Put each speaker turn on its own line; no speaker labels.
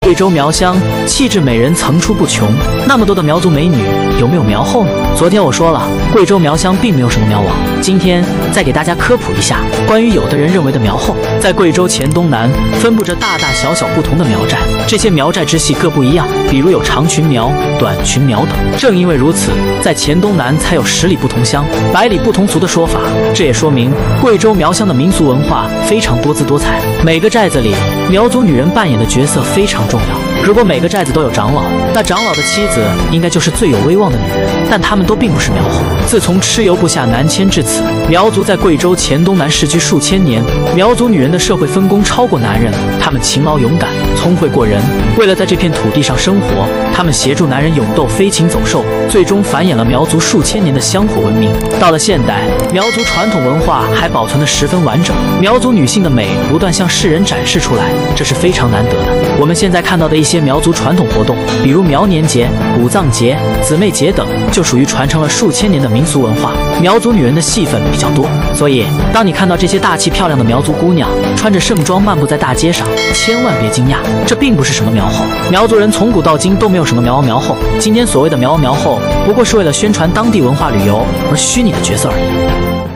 贵州苗乡气质美人层出不穷，那么多的苗族美女，有没有苗后呢？昨天我说了，贵州苗乡并没有什么苗王。今天再给大家科普一下关于有的人认为的苗后。在贵州黔东南分布着大大小小不同的苗寨，这些苗寨支系各不一样，比如有长群苗、短群苗等。正因为如此，在黔东南才有十里不同乡，百里不同族的说法。这也说明贵州苗乡的民俗文化非常多姿多彩。每个寨子里，苗族女人扮演的角色非常重要。如果每个寨子都有长老，那长老的妻子应该就是最有威望的女人，但她们都并不是苗后。自从蚩尤部下南迁至此，苗族在贵州黔东南世居数千年。苗族女人的社会分工超过男人，她们勤劳勇敢，聪慧过人。为了在这片土地上生活，她们协助男人勇斗飞禽走兽，最终繁衍了苗族数千年的香火文明。到了现代，苗族传统文化还保存得十分完整，苗族女性的美不断向世人展示出来，这是非常难得的。我们现在看到的一些苗族传统活动，比如苗年节、五藏节、姊妹节等，就属于传承了数千年的民俗文化。苗族女人的戏份比较多，所以当你看到这些大气漂亮的苗族姑娘穿着盛装漫步在大街上，千万别惊讶，这并不是什么苗后。苗族人从古到今都没有什么苗王苗后，今天所谓的苗王苗后，不过是为了宣传当地文化旅游而虚拟的角色而已。